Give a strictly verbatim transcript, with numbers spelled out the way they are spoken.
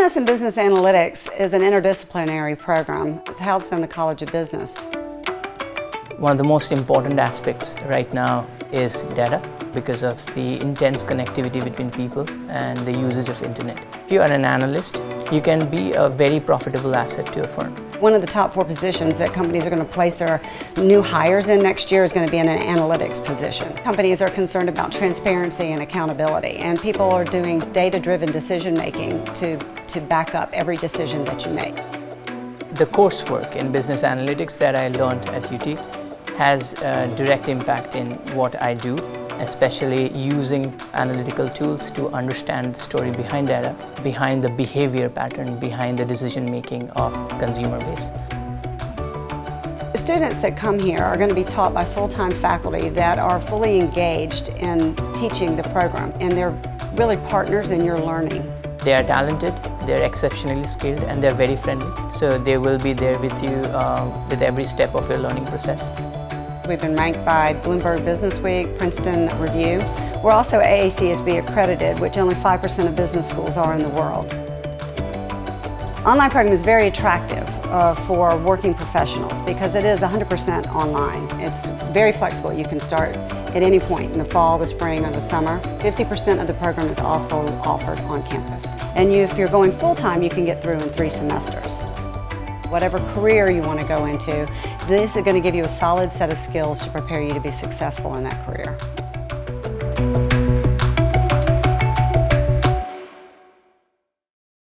M S in Business Analytics is an interdisciplinary program. It's housed in the College of Business. One of the most important aspects right now is data because of the intense connectivity between people and the usage of internet. If you are an analyst, you can be a very profitable asset to a firm. One of the top four positions that companies are going to place their new hires in next year is going to be in an analytics position. Companies are concerned about transparency and accountability, and people are doing data-driven decision-making to, to back up every decision that you make. The coursework in business analytics that I learned at U T has a direct impact in what I do, especially using analytical tools to understand the story behind data, behind the behavior pattern, behind the decision making of consumer base. The students that come here are going to be taught by full-time faculty that are fully engaged in teaching the program, and they're really partners in your learning. They are talented, they're exceptionally skilled, and they're very friendly. So they will be there with you uh, with every step of your learning process. We've been ranked by Bloomberg Businessweek, Princeton Review. We're also A A C S B accredited, which only five percent of business schools are in the world. Online program is very attractive uh, for working professionals because it is one hundred percent online. It's very flexible. You can start at any point in the fall, the spring, or the summer. fifty percent of the program is also offered on campus. And you, if you're going full-time, you can get through in three semesters. Whatever career you want to go into, this is going to give you a solid set of skills to prepare you to be successful in that career.